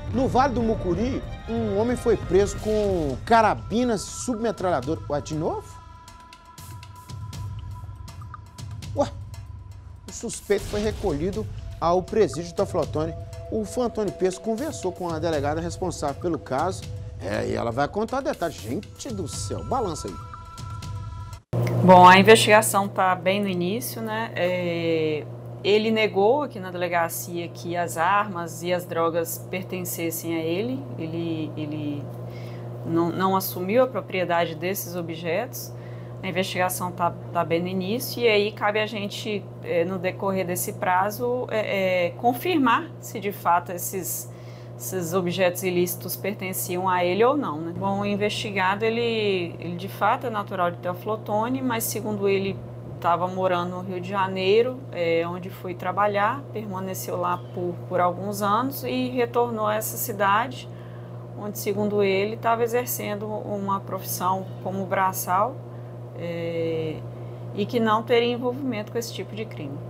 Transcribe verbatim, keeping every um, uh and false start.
No Vale do Mucuri, um homem foi preso com carabinas submetralhadoras. Ué, de novo? Ué, o suspeito foi recolhido ao presídio da Flotone. O Fantoni Pesco conversou com a delegada responsável pelo caso. É, e ela vai contar detalhes. Gente do céu, balança aí. Bom, a investigação está bem no início, né? É, ele negou aqui na delegacia que as armas e as drogas pertencessem a ele. Ele, ele não, não assumiu a propriedade desses objetos. A investigação está tá bem no início e aí cabe a gente, é, no decorrer desse prazo, é, é, confirmar se de fato esses, esses objetos ilícitos pertenciam a ele ou não, né? Bom, o investigado, ele, ele de fato é natural de Teoflotone, mas segundo ele estava morando no Rio de Janeiro, é, onde foi trabalhar, permaneceu lá por, por alguns anos e retornou a essa cidade, onde segundo ele estava exercendo uma profissão como braçal, É, e que não teria envolvimento com esse tipo de crime.